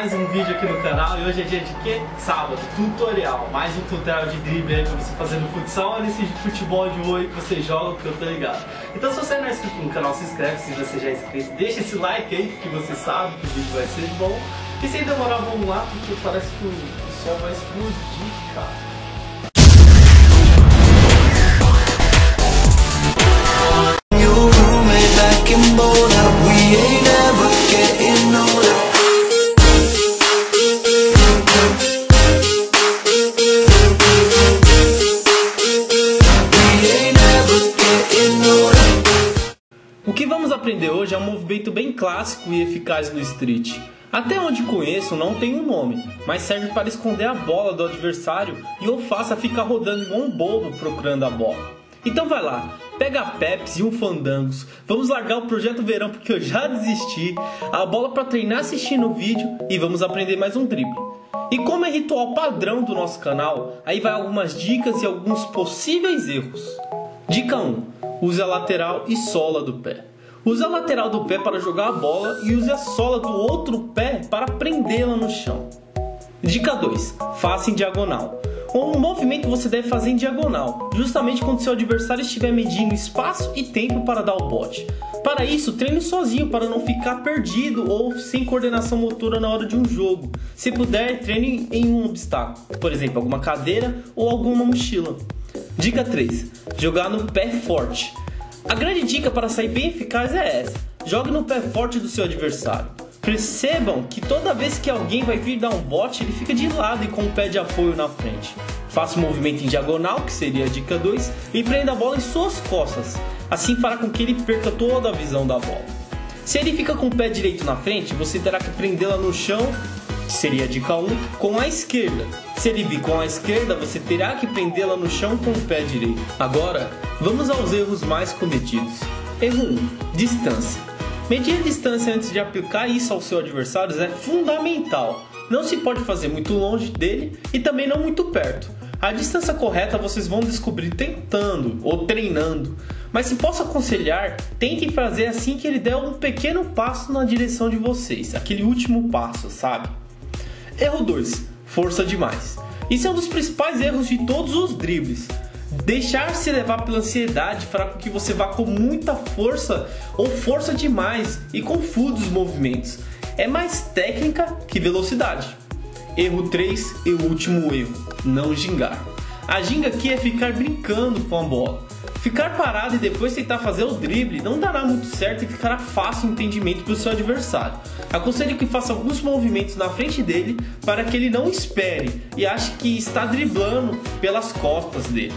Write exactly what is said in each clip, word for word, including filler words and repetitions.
mais um vídeo aqui no canal. E hoje é dia de quê? Sábado, tutorial. Mais um tutorial de drible aí pra você fazer no futsal, nesse futebol de oi que você joga, que eu tô ligado. Então se você não é inscrito no canal, se inscreve. Se você já é inscrito, deixa esse like aí, que você sabe que o vídeo vai ser bom. E sem demorar, vamos lá, porque parece que o sol vai explodir, cara. O que vamos aprender hoje é um movimento bem clássico e eficaz no street. Até onde conheço não tem um nome, mas serve para esconder a bola do adversário e o faça ficar rodando igual um bobo procurando a bola. Então vai lá, pega a Pepsi e um Fandangos, vamos largar o projeto verão porque eu já desisti, a bola para treinar assistindo o vídeo e vamos aprender mais um drible. E como é ritual padrão do nosso canal, aí vai algumas dicas e alguns possíveis erros. Dica um. Use a lateral e sola do pé. Use a lateral do pé para jogar a bola e use a sola do outro pé para prendê-la no chão. Dica dois. Faça em diagonal. Um movimento você deve fazer em diagonal, justamente quando seu adversário estiver medindo espaço e tempo para dar o bote. Para isso, treine sozinho para não ficar perdido ou sem coordenação motora na hora de um jogo. Se puder, treine em um obstáculo, por exemplo, alguma cadeira ou alguma mochila. Dica três. Jogar no pé forte. A grande dica para sair bem eficaz é essa. Jogue no pé forte do seu adversário. Percebam que toda vez que alguém vai vir dar um bote, ele fica de lado e com o pé de apoio na frente. Faça o movimento em diagonal, que seria a dica dois, e prenda a bola em suas costas. Assim fará com que ele perca toda a visão da bola. Se ele fica com o pé direito na frente, você terá que prendê-la no chão, que seria a dica um, com a esquerda. Se ele vir com a esquerda, você terá que prendê-la no chão com o pé direito. Agora, vamos aos erros mais cometidos. Erro um. Distância. Medir a distância antes de aplicar isso ao seu adversário é fundamental. Não se pode fazer muito longe dele e também não muito perto. A distância correta vocês vão descobrir tentando ou treinando. Mas se posso aconselhar, tentem fazer assim que ele der um pequeno passo na direção de vocês. Aquele último passo, sabe? Erro dois. Força demais. Isso é um dos principais erros de todos os dribles. Deixar-se levar pela ansiedade fará com que você vá com muita força ou força demais e confunde os movimentos. É mais técnica que velocidade. Erro três e o último erro. Não gingar. A ginga aqui é ficar brincando com a bola. Ficar parado e depois tentar fazer o drible não dará muito certo e ficará fácil entendimento para o seu adversário. Aconselho que faça alguns movimentos na frente dele para que ele não espere e ache que está driblando pelas costas dele.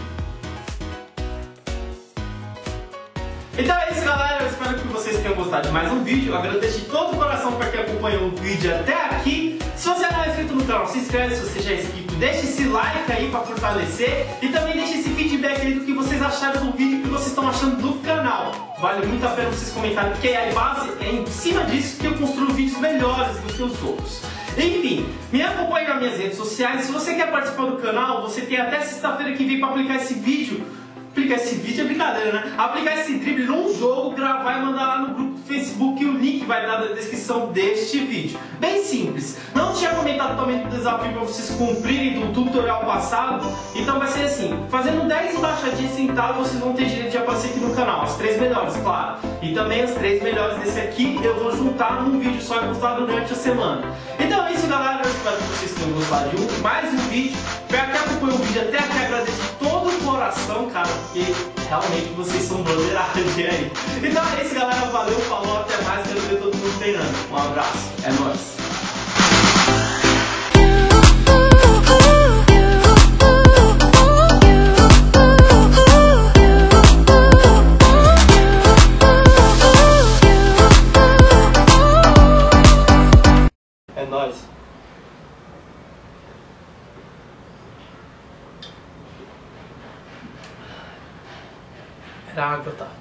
Então é isso, galera, eu espero que vocês tenham gostado de mais um vídeo. Eu agradeço de todo o coração para quem acompanhou o vídeo até aqui. Se você não é inscrito no canal, se inscreve. Se você já é inscrito, deixa esse like aí para fortalecer. E também deixa esse feedback aí do que vocês acharam do vídeo, o que vocês estão achando do canal. Vale muito a pena vocês comentarem, porque a base é em cima disso que eu construo vídeos melhores do que os outros. Enfim, me acompanhe nas minhas redes sociais. Se você quer participar do canal, você tem até sexta-feira que vem para aplicar esse vídeo. Aplicar esse vídeo é brincadeira, né? Aplicar esse drible num jogo, gravar e mandar lá no grupo do Facebook, e o link vai dar na descrição deste vídeo. Bem simples. Não tinha comentado também do desafio para vocês cumprirem do tutorial passado, então vai ser assim, fazendo dez embaixadinhas sentadas, vocês vão ter direito de aparecer aqui no canal. As três melhores, claro. E também as três melhores desse aqui eu vou juntar num vídeo só e postar durante a semana. Então é isso, galera. Eu espero que vocês tenham gostado de um, mais um vídeo. Para quem acompanhou o vídeo até aqui, agradeço de todo o coração, cara, porque realmente vocês são broderagem aí. Então é isso, galera. Valeu, falou, até mais. Quero ver todo mundo treinando. Um abraço. É nóis. É nóis. Era água, tá?